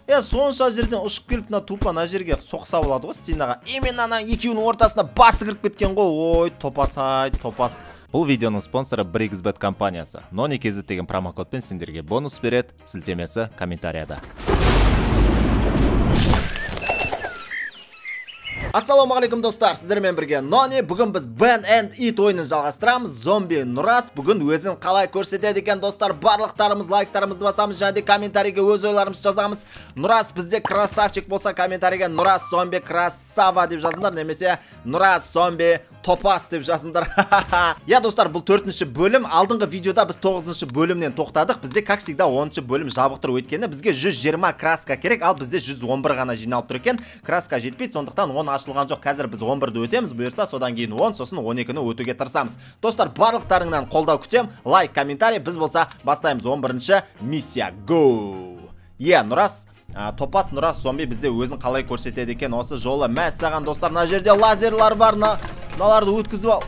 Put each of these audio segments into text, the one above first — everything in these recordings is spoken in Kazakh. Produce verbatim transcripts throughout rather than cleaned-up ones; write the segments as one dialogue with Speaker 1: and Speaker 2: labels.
Speaker 1: Е, сонша жерден ұшып келіп мына тупа ана жерге соқса болады ғой стенаға. Именно ана екеуінің ортасына басы кіріп кеткен ғой. Ой, топас ай, топас. Бұл видеоның спонсоры бір икс бет компаниясы. нони кз деген промокодпен сендерге бонус береді. Сілтемесі комментарияда. Ассалаумағалейкум достар, сіздермен бірге нони. Бүгін біз Ben and Eat ойынын жалғастырамыз. Зомби Нұрас бүгін өзін қалай көрсетеді екен достар. Барлықтарымыз лайктарымызды басамыз және комментарийге өз ойларымызды жазамыз. Нұрас бізде красавчик болса комментарийге Нұрас зомби красава деп жазыңдар, немесе Нұрас зомби топас деп жазыңдар. Я достар, бұл төртінші бөлім. Алдыңғы видеода біз тоғызыншы бөлімнен тоқтадық. Бізде как всегда оныншы бөлім жабық тұр, өйткені бізге жүз жиырма краска керек, ал бізде жүз он бір ғана жиналып тұр екен. Краска жетпейді, сондықтан он ашылған жоқ. Қазір біз он бірді өтеміз, бұйырса содан кейін он, сосын он екіні өтуге тырысамыз. Достар, барлықтарыңнан қолдау күтем. Лайк, комментарий. Біз болса бастаймыз он бірінші миссия. Go! Е, Нұрас, топас Нұрас зомби бізде өзін қалай көрсетеді екен осы жолы. Мәссаған достар, мына жерде лазерлар бар. Мыналарды өткізіп ал.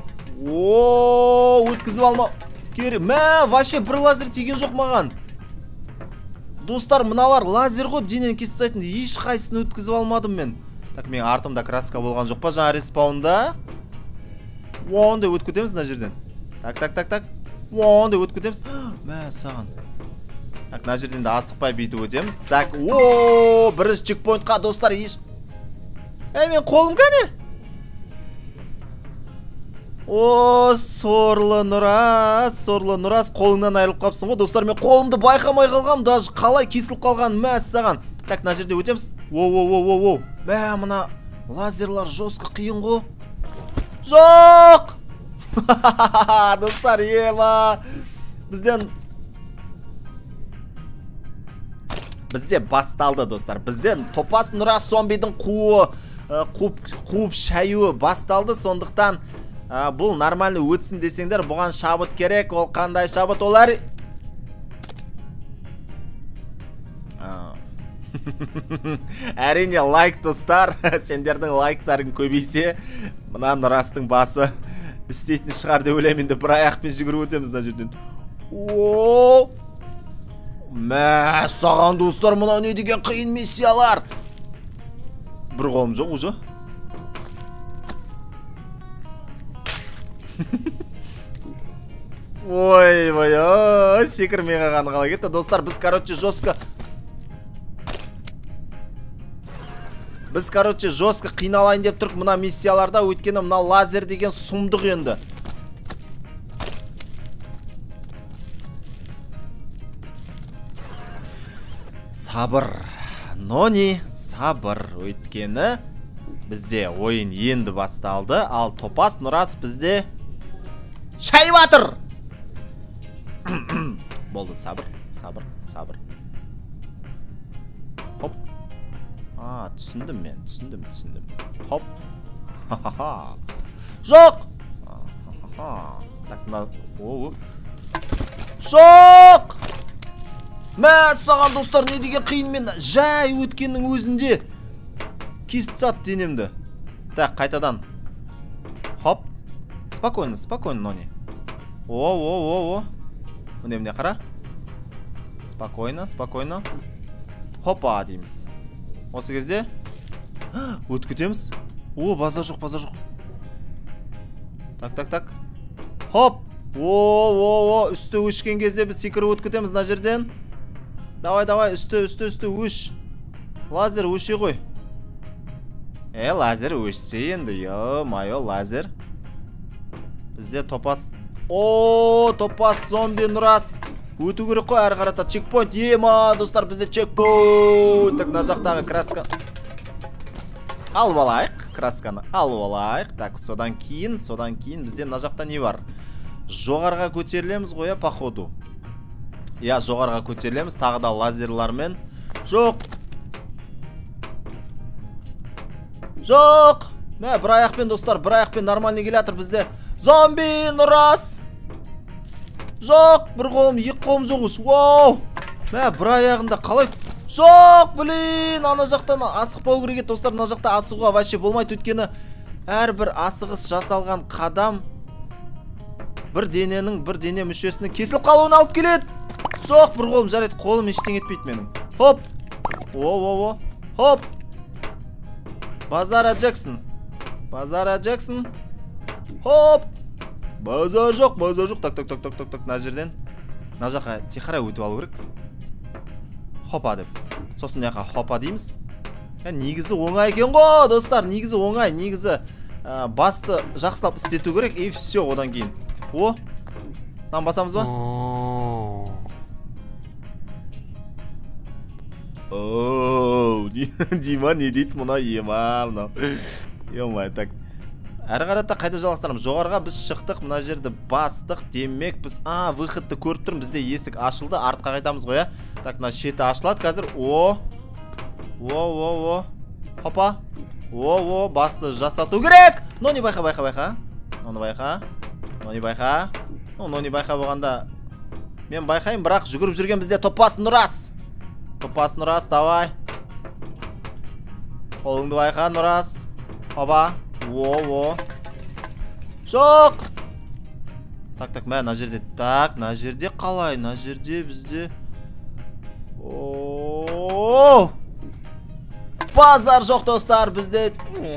Speaker 1: О, өткізіп алма. Кері, мә, вообще бір лазер тиген жоқ маған. Достар, мыналар лазер ғой, денен кесіп тастайтын. Еш қайсысын өткізіп алмадым мен. Так, мен артымда краска болған жоқ па жаңа респаунда? Ондай өтіп кетеміз мына жерден. Так, так, так, так. Ондай өтіп кетеміз. Мә, саған. Так, мына жерден де асықпай бүйтіп өтеміз. Так, о, бірінші чекпоинтқа достар, еш. Әй, мен қолым кәне? О, сорлы Нұрас, сорлы Нұрас, қолыңнан айырылып қапсың ғой. Достар, мен қолымды байқамай қалғам, даже қалай кесіліп қалған мәс саған. Так, мына жерде өтеміз. Воу-воу-воу-воу. Мә, мына лазерлар жосқы қиын ғой. Жоқ! Достар, ема. Бізден Бізде басталды, достар. Бізден топас Нұрас зомбидің қуы, қуып шаюы басталды, сондықтан бұл нормальный өтсін десеңдер, бұған шабыт керек. Ол қандай шабыт? Олар әрине лайк, достар. Сендердің лайктарың көбейсе, мына Нұрастың басы істейтін шығар деп ойлаймын. Енді бір аяқпен жүгіріп өтеміз мына жерден. О! Мә, саған достар, мына не деген қиын миссиялар. Бір қолым жоқ уже. Ой, ой, ой, секірмей қалғаны қалай кетті. Достар, біз, короче, жестко Біз, короче, жестко қиналайын деп тұрып мына миссияларда, өйткені мына лазер деген сұмдық енді. Сабыр, нони, сабыр, өйткені бізде ойын енді басталды, ал топас Нұрас бізде шай батыр. Болды, сабыр, сабыр, сабыр. Хоп. А, түсіндім мен, түсіндім, түсіндім. Хоп. Ха-ха-ха. Жоқ! Ха-ха-ха. Так, мына... О-о. Жоқ! Мә, саған достар, не деген қиын, мен жай өткеннің өзінде кесіп сат денемді. Так, қайтадан. Хоп. Спокойно, спокойно, нони. О-о-о-о. Міне, міне, қара. Спокойно, спокойно. Хопа, дейміз. Осы кезде өтіп кетеміз. О, база жоқ, база жоқ. Так, так, так. Хоп. О-о-о, үсті өшкен кезде біз секіріп өтіп кетеміз мына жерден. Давай, давай, үсті, үсті, үсті, өш. Лазер өше ғой. Э, лазер өшсе енді, ё-майо, лазер. Бізде топас. О, топас зомби Нұрас. Өту керек қой, әрі қарата чекпоинт. Ема, достар, бізде чекпоинт. Так, на жақтағы краска. Алып алайық, красканы алып алайық. Так, содан кейін, содан кейін бізде на жақта не бар? Жоғарға көтерілеміз ғой, походу. Я, жоғарға көтерілеміз, тағы да лазерлармен. Жоқ. Жоқ. Мә, бір аяқпен, достар, бір аяқпен нормальный келатыр бізде. Зомби Нұрас. Жоқ, бір қолым, екі қолым жоқ үш. Вау. Мә, бір аяғында қалай? Жоқ, блин, ана жақтан асықпау керек еді, достар. Ана жақта асығуға вообще болмайды, өйткені әрбір асығыс жасалған қадам бір дененің, бір дене мүшесінің кесіліп қалуын алып келеді. Жоқ, бір қолым жарайды, қолым ештеңе етпейді менің. Хоп. О-о-о. Хоп. Базар Джексон. Базар Джексон. Хоп. Базар жоқ, базар жоқ. Так, так, так, так, так, так. Мына жерден. Мына жаққа тихара өтіп алу керек. Хопа деп. Сосын мына жаққа хопа дейміз. Негізі оңай екен ғой, достар. Негізі оңай, негізі басты жақсылап істету керек. И все, одан кейін. О. Там басамыз ба? Ооо, Дима не дейді мұна ема, мынау. Емай, так. Әрі қарата қайда жалғастырамыз? Жоғарға біз шықтық, мына жерді бастық, демек біз, а, выходты көріп тұрмын, бізде есік ашылды, артқа қайтамыз ғой, ә? Так, мына шеті ашылады қазір. О, о, о, о, хопа, о, о, басты жасату керек. Но не байқа, байқа, байқа, но не байқа, но не байқа, но не байқа болғанда мен байқайым, бірақ жүгіріп жүрген бізде топас Нұрас. Топас Нұрас, давай. Қолыңды байқа, Нұрас. Хопа. О-о. Жоқ. Так, так, мә, на жерде. Так, на жерде қалай? На жерде бізде. О-о. Базар жоқ, достар, бізде.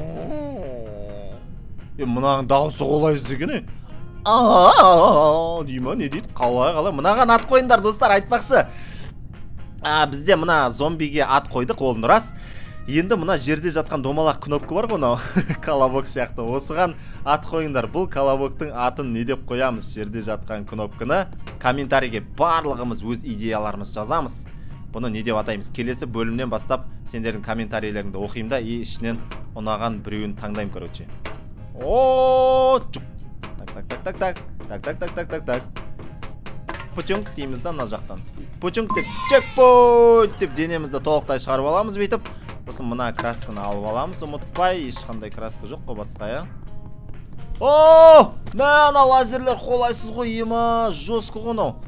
Speaker 1: Е, мұнағын дауысы қолай іздеген, е? А-а-а-а, Дима, не дейді? Қалай, қалай? Мұнаған ат қойындар, достар, айтпақшы. А, бізде мына зомбиге ат қойдық, ол Нұрас. Енді мына жерде жатқан домалақ кнопка бар ғой, колобок сияқты. Осыған ат қойыңдар. Бұл колобоктың атын не деп қоямыз? Жерде жатқан кнопканы комментарийге барлығымыз өз идеяларымыз жазамыз. Бұны не деп атаймыз? Келесі бөлімнен бастап сендердің комментарийлеріңді оқимын да, и ішінен ұнаған біреуін таңдаймын, короче. О, так, так, так, так, так, так, так, так, так, так, так. Пучунг дейміз да, мына жақтан. Пучунг деп, чекпоинт деп денемізді толықтай шығарып аламыз бүйтіп. Сосын мына красканы алып аламыз, ұмытпай, ешқандай краска жоқ қой басқа, я. О, мә, ана лазерлер қолайсыз ғой, ема, жосқы ғой мынау.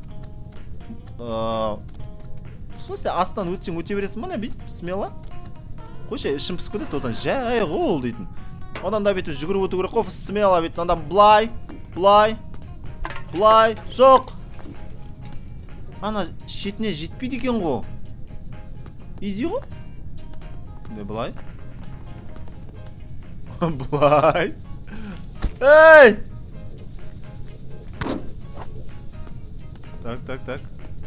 Speaker 1: В смысле, астан өтсең өте бересің ба, бүйтіп, смело. Қойшы, ішім пісіп кетеді, одан жай ғой дейтін. Одан да бүйтіп жүгіріп өту керек қой, смело бүйтіп, одан былай, былай, былай, жоқ. Ана шетіне жетпейді екен ғой. Изи ғой? Не былай? Былай? Эй! Так, так, так.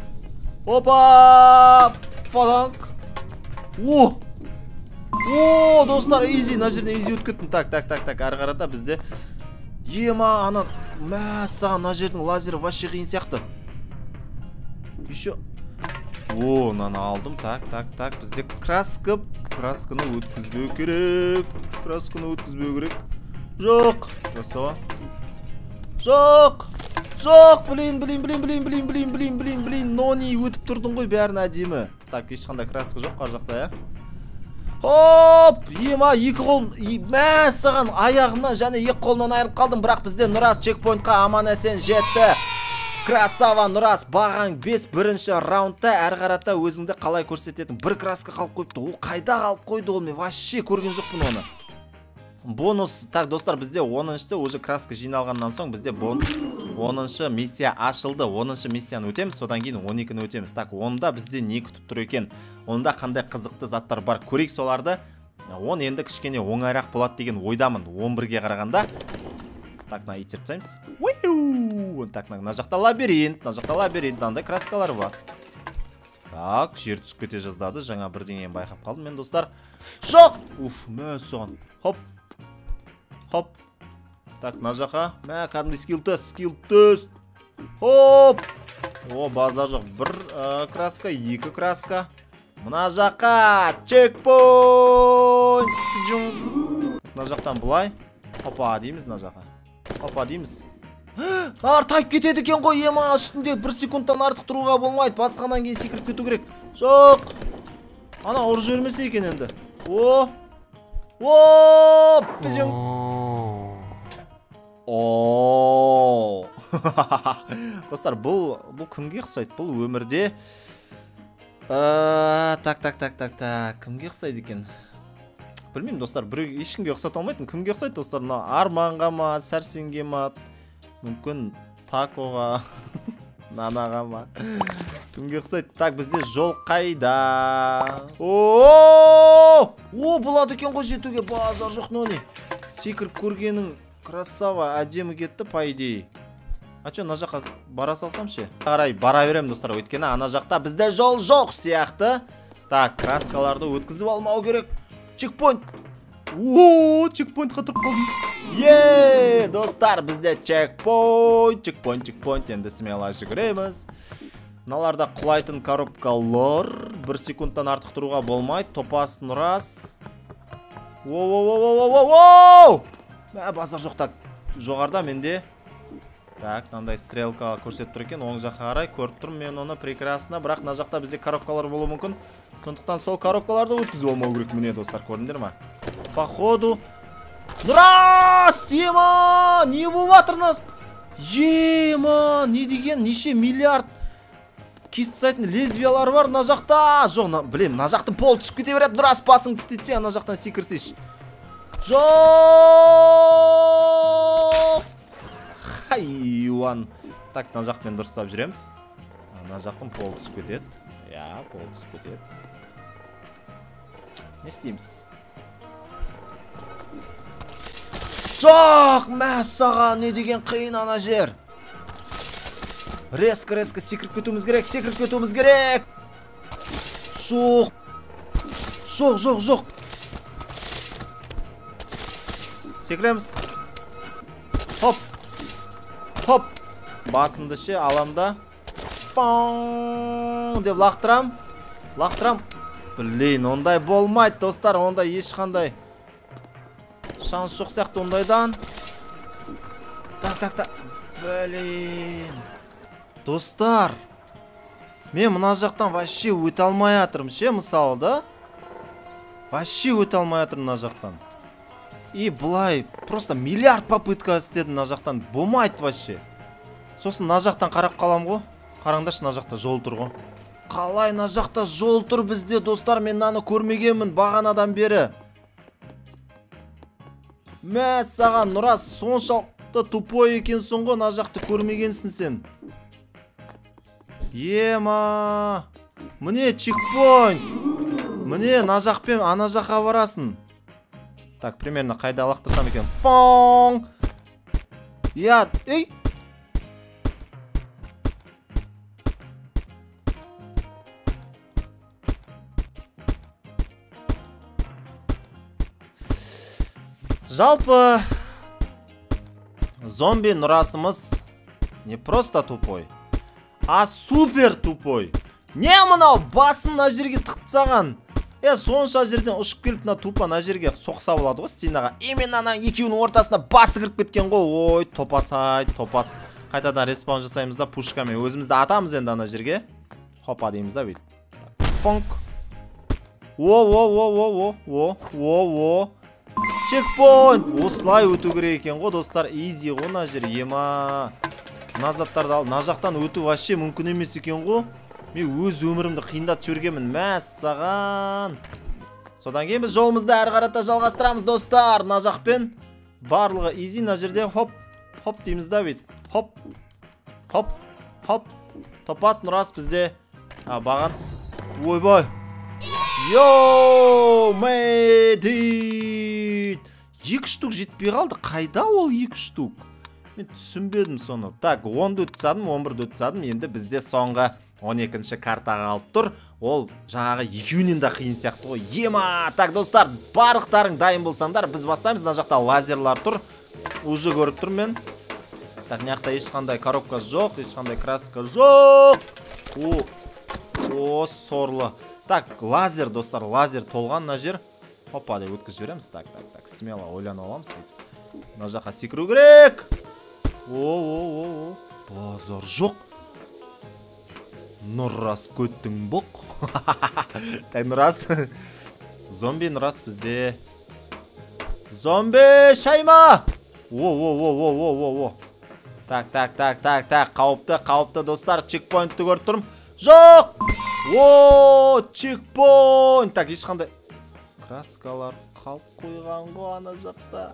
Speaker 1: Опа! Фаданг! О! О, достар, изи, на жерден изи өтіп кеттім. Так, так, так, так, ары қарата бізде. Ема, ана, мәссаған, на жердің лазері вообще қиын сияқты. Еще. О, наны алдым. Так, так, так. Бізде краска. Красканы өткізбеу керек. Красканы өткізбеу керек. Жоқ. Красава. Жоқ. Жоқ. Блин, блин, блин, блин, блин, блин, блин, блин, блин. Нони өтіп тұрдың ғой бәрін әдемі. Так, ешқандай краска жоқ қар жақта, я. Хоп! Ема, екі қол, мәссаған аяғымнан және екі қолынан айырып қалдым, бірақ бізде Нұрас чекпоинтқа аман әсен жетті. Красава, Нұрас, баған бес бірінші раундта әрі қарата өзіңді қалай көрсететін. Бір краска қалып қойыпты. Ол қайда қалып қойды ол, мен вообще көрген жоқпын оны. Бонус, так, достар, бізде оныншысы уже краска жиналғаннан соң бізде оныншы миссия ашылды. оныншы миссияны өтеміз, содан кейін он екіні өтеміз. Так, онда бізде не күтіп тұр екен? Онда қандай қызықты заттар бар? Көрейік соларды. Он енді кішкене оңайрақ болады деген ойдамын. он бірге қарағанда. Так, на итеріп тастаймыз. Так, мына жақта лабиринт, мына жақта лабиринт, мынандай краскалар бар. Так, жер түсіп кете жаздады. Жаңа бірдеңені байқап қалдым мен, достар. Жоқ! Уф, мә соған. Хоп. Хоп. Так, мына жаққа. Мә, кәдімгі скилл тест, скилл тест. Хоп. О, база жоқ. Бір краска, екі краска. Мына жаққа. Чекпоинт. Мына жақтан бұлай. Хопа дейміз мына жаққа. Хопа дейміз. Артайып кетеді екен ғой, ема, үстінде бір секундтан артық тұруға болмайды. Басқанан кейін секіріп кету керек. Жоқ. Ана ұры жөрмесе екен енді. О. О. О. Достар, бұл бұл кімге ұқсайды? Бұл өмірде так, так, так, так, так. Кімге ұқсайды екен? Білмеймін, достар, біреу ешкімге ұқсата алмайтын. Кімге ұқсайды, достар? Арманға ма, Сәрсенге ма? Мүмкін такоға, нанаға ма? Кімге ұқсайды? Так, бізде жол қайда? О, О, болады екен ғой жетуге, базар жоқ нони. Секіріп көргенің красава, әдемі кетті по идее. А чё, ана жаққа бара салсам ше? Қарай, бара берем достар, өйткені ана жақта бізде жол жоқ сияқты. Так, краскаларды өткізіп алмау керек. Чекпоинт. О, чекпоинтқа тұрып қалдым. Е, достар, бізде чекпоинт, чекпоинт, чекпоинт. Енді смело жүгіреміз. Мыналарда құлайтын коробкалар. Бір секундтан артық тұруға болмайды. Топасын рас. Воу-воу-воу-воу-воу! Бә, базар жоқ. Так, жоғарда менде. Так, мынандай стрелка көрсетіп тұр екен. Оң жаққа қарай көріп тұрмын мен оны прекрасно. Бірақ мына жақта бізде коробкалар болуы мүмкін. Сондықтан сол коробкаларды өткізіп алмау керек. Міне достар, көрдіңдер ме? Походу. Нұрас! Ема! Не болып жатыр нас? Ема! Не деген? Неше миллиард кесіп лезвиялар бар мына жақта. Жоқ, білем, мына жақтың пол түсіп кете береді. Нұрас, басың тістетсе, ана жақтан секірсеш. Жоқ! Хайуан. Так, мына жақпен дұрыстап жүреміз. Ана жақтың пол түсіп кетеді. Я, пол түсіп кетеді. Не істейміз? Жоқ, мәссаған, не деген қиын ана жер. Резко, резко секіріп кетуіміз керек, секіріп кетуіміз керек. Жоқ. Жоқ, жоқ, жоқ. Секіреміз. Хоп. Хоп. Басымды ше, аламда. Паң деп лақтырам. Лақтырам. Блин, ондай болмайды, достар, ондай ешқандай шанс жоқ сияқты ондайдан. Так, так, так. Блин. Достар, мен мына жақтан вообще өте алмай жатырмын ше, мысалы да. Вообще өте алмай жатырмын мына жақтан. И былай просто миллиард попытка істедім мына жақтан. Болмайды вообще. Сосын мына жақтан қарап қалам ғой. Қараңдаршы, мына жақта жол тұр ғой. Қалай мына жақта жол тұр бізде, достар, мен мынаны көрмегенмін бағанадан бері. Мә, саған Нұрас, соншалықты тупой екенсің ғой, мына жақты көрмегенсің сен. Ема, міне чекпоинт. Міне мына жақпен ана жаққа барасың. Так, примерно қайда лақтырсам екен? Фоң. Я, ей. Жалпы зомби Нұрасымыз не просто тупой, а супер тупой. Не мынау басын мына жерге тықсаған. Е, сонша жерден ұшып келіп мына тупа мына жерге соқса болады ғой стенаға. Именно ана екеуінің ортасына басы кіріп кеткен ғой. Ой, топас ай, топас. Қайтадан респаун жасаймыз да пушкамен өзімізді атамыз енді ана жерге. Хопа дейміз да бейт. Фонк. О-о-о-о-о-о-о-о. Чекпоинт. Осылай өту керек екен ғой, достар. Изи ғой мына жер. Ема. Мына заттарды ал. Мына жақтан өту вообще мүмкін емес екен ғой. Мен өз өмірімді қиындатып жібергенмін. Мәссаған. Содан кейін біз жолымызды әрі қарата жалғастырамыз, достар. Мына жақпен барлығы изи. Мына жерде хоп, хоп дейміз да бейт. Хоп, хоп, хоп. Топас Нұрас бізде баған. Ойбай. Йоу, мэдит. Екі штук жетпей қалды. Қайда ол екі штук? Мен түсінбедім соны. Так, онды өтсадым, он бірді өтсадым. Енді бізде соңғы он екінші картаға алып тұр. Ол жаңағы екеуінен де қиын сияқты ғой. Ема! Так, достар, барлықтарың дайын болсаңдар, біз бастаймыз. Мына жақта лазерлар тұр. Уже көріп тұр мен. Так, мына ешқандай коробка жоқ, ешқандай краска жоқ. О, о, сорлы. Так, лазер, достар, лазер толған мына жер. Хопа, деп өткізіп жібереміз. Так, так, так, смело ойланып аламыз. Мына жаққа секіру керек. О-о-о-о. Базар жоқ. Нұрас көттің бұқ. Так, Нұрас. Зомби Нұрас бізде. Зомби шайма. О-о-о-о-о-о-о. Так, так, так, так, так. Қауіпті, қауіпті, достар. Чекпоинтті көріп тұрмын. Жоқ! О, чекпоинт. Так, ешқандай краскалар қалып қойған ғой ана жақта.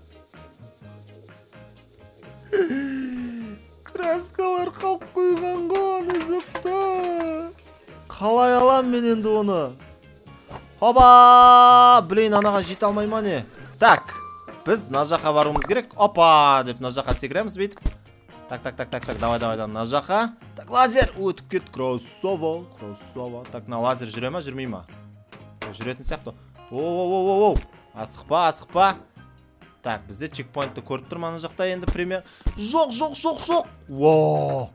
Speaker 1: Краскалар қалып қойған ғой ана жақта. Қалай алам мен енді оны? Опа! Блин, анаға жете алмай ма не? Так, біз мына жаққа баруымыз керек. Опа! Деп мына жаққа секіреміз бүйтіп. Так, так, так, так, так, давай, давай, давай, мына жаққа. Так, лазер өтіп кет. Кроссово, кроссово. Так, мына лазер жүре ма, жүрмей ма? Жүретін сияқты. Оу-оу-оу-оу. Асықпа, асықпа. Так, бізде чекпоинтты көріп тұр мана жақта енді пример. Жоқ, жоқ, жоқ, жоқ. Воу.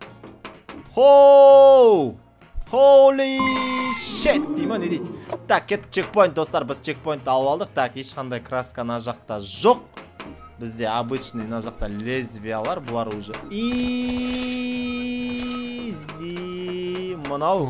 Speaker 1: Хоу. Holy shit. Дейма не дейді? Так, кеттік чекпоинт, достар. Біз чекпоинтты алып алдық. Так, ешқандай краска на жақта жоқ. Бізде обычный на жақта лезвиялар. Бұлар уже изи. Мынау.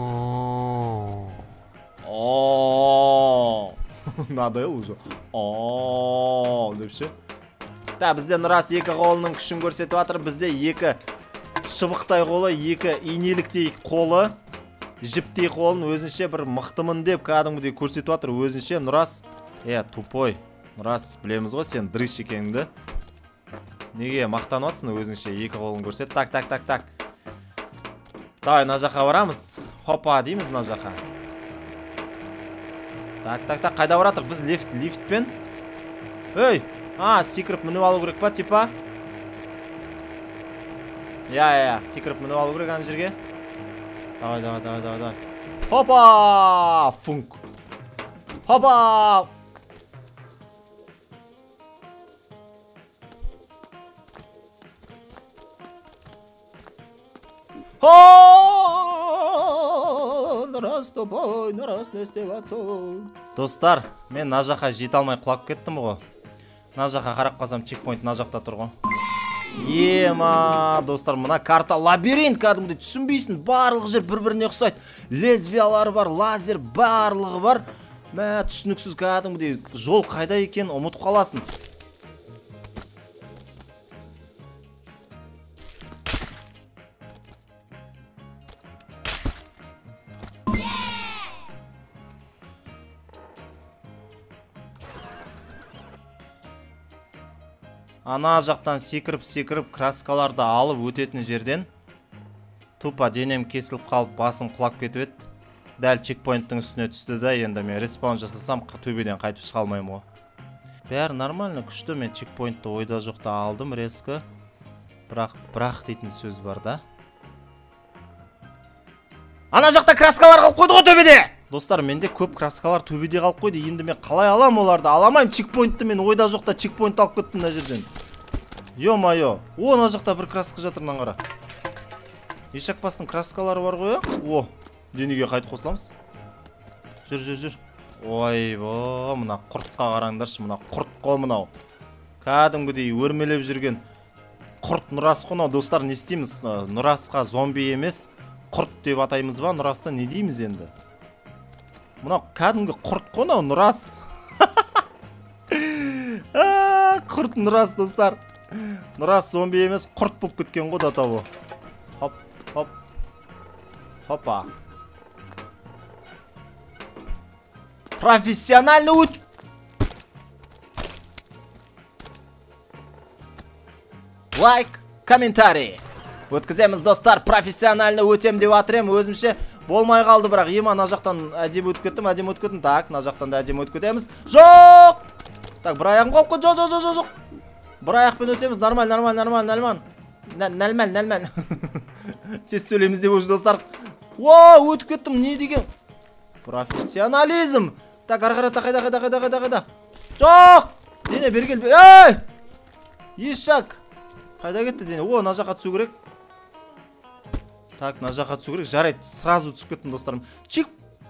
Speaker 1: Ооо. Надел уже. Ооо. Депші. Так, бізде рас екі қолының күшін көрсетіп атыр. Бізде екі шыбықтай қолы, екі инеліктей қолы, жіптей қолын өзінше бір мықтымын деп кәдімгідей көрсетіп атыр. Өзінше Нұрас, е, тупой. Нұрас, білеміз ғой сен дрыш екеніңді. Неге мақтанып атсың өзінше екі қолын көрсет. Так, так, так, так. Давай, мына жаққа барамыз. Хопа дейміз мына жаққа. Так, так, так, қайда баратыр? Біз лифт, лифтпен. Өй! А, секіріп мініп алу керек па, типа? Я, я, я, секіріп мініп алу керек ана жерге. Давай, давай, давай, давай, давай. Хопа! Функ. Хопа! Нұрас тобой, Нұрас не істеп атсың? Достар, мен мына жаққа жете алмай құлап кеттім ғой. Мына жаққа қарап қалсам чекпоинт мына жақта тұр ғой. Ема, достар, мына карта лабиринт кәдімгідей түсінбейсің. Барлық жер бір-біріне ұқсайды. Лезвиялары бар, лазер барлығы бар. Мә, түсініксіз кәдімгідей жол қайда екен ұмытып қаласың. Ана жақтан секіріп-секіріп краскаларды алып өтетін жерден тупа денем кесіліп қалып басым құлап кетіп еді. Дәл чекпоинттың үстіне түсті да, енді мен респаун жасасам төбеден қайтып шыға алмаймын ғой. Бәрі нормально, күшті. Мен чекпоинтты ойда жоқта алдым резко. Бірақ, бірақ дейтін сөз бар да. Ана жақта краскалар қалып қойды ғой төбеде! Достар, менде көп краскалар төбеде қалып қойды. Енді мен қалай алам оларды? Аламайым. Чекпоинтты мен ойда жоқта чекпоинт алып кеттім мына жерден. Йо-майо. О, ана жақта бір краска жатыр, мынан қара. Ешақпастың краскалары бар ғой, о. Денеге қайтып қосыламыз. Жүр, жүр, жүр. Ойбо, мына құртқа қараңдаршы, мына құрт қой мынау. Кәдімгідей өрмелеп жүрген құрт Нұрас қой мынау. Достар, не істейміз? Нұрасқа зомби емес, құрт деп атаймыз ба? Нұрасты не дейміз енді? Мынау кәдімгі құрт қой мынау, Нұрас. Құрт Нұрас, достар. Нұрас зомби емес, құрт болып кеткен ғой да табу. Хоп, хоп. Хопа. Профессиональный өт. Лайк, комментарий. Өткіземіз, достар. Профессиональный өтем деп атырем. Өзімше болмай қалды, бірақ ема ана жақтан әдем өтіп кеттім, әдем өтіп кеттім. Так, ана жақтан да әдем өтіп кетеміз. Жоқ! Так, бір аяғым қалып қой. Жоқ, жоқ, жоқ, жоқ. Бір аяқпен өтеміз. Нормаль, нормаль, нормаль, нормаль. Нәлмән, нәлмән. Тез сөйлеміз деп өз, достар. О, өтіп кеттім, не деген? Профессионализм. Так, арқарата, қайда, қайда, қайда, қайда, қайда. Жоқ! Дене, бергел, ей! Ешак! Қайда кетті дене? О, на жаққа түсу керек. Так, на жаққа түсу керек. Жарайды, сразу түсіп кеттім, достарым. Чик!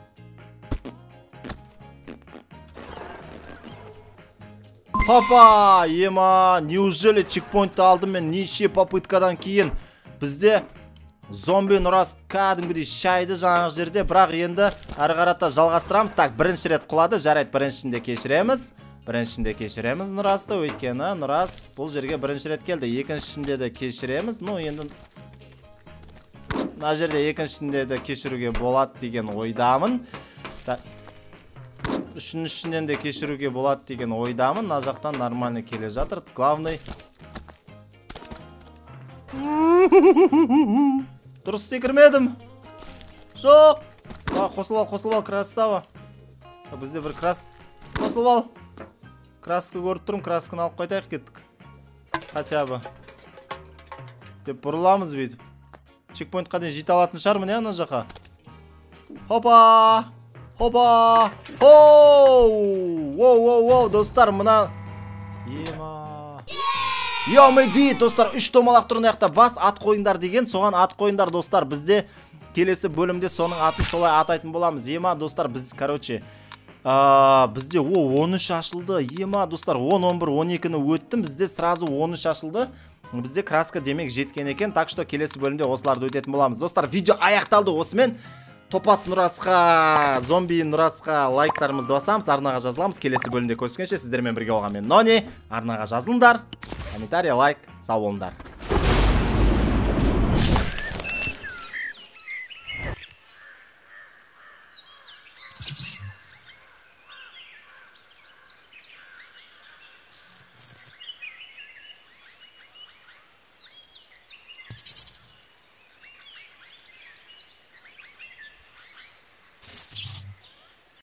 Speaker 1: Папа, ема, неужели чекпоинтты алдым мен неше попыткадан кейін? Бізде зомби Нұрас кәдімгідей шайды жаңағы жерде, бірақ енді әрі қарата жалғастырамыз. Так, бірінші рет құлады, жарайды, біріншінде кешіреміз. Біріншінде кешіреміз Нұрасты, өйткені Нұрас бұл жерге бірінші рет келді. Екіншінде де кешіреміз. Ну, енді мына жерде екіншінде де кешіруге болады деген ойдамын. Үшіншіден де кешіруге болады деген ойдамын. Мына жақтан нормальный келе жатыр. Главный дұрыс секірмедім. Жоқ. Қосылып ал, қосылып ал, красава. Бізде бір крас қосылып ал. Краска көріп тұрмын, красканы алып қайтайық кеттік. Хотя бы. Деп бұрыламыз бейді. Чекпоинтқа дейін жете алатын шығар міне ана жаққа. Хопа! Хопа! Оу! Оу-оу-оу, достар, мына... Ема... Йомеди, достар, үш томалақ тұрын аяқта бас ат қойындар деген, соған ат қойындар, достар. Бізде келесі бөлімде соның атын солай атайтын боламыз. Ема, достар, біз, короче... Бізде он үш ашылды. Ема, достар, он, он бір, он екіні өттім. Бізде сразу он үш ашылды. Бізде краска демек жеткен екен. Так что келесі бөлімде осыларды өтетін боламыз. Достар, видео аяқталды осымен. Топас Нұрасқа, зомби Нұрасқа лайктарымызды басамыз, арнаға жазыламыз. Келесі бөлімде көріскенше сіздермен бірге болған мен Нони. Арнаға жазылыңдар. Комментарий, лайк, сау болыңдар.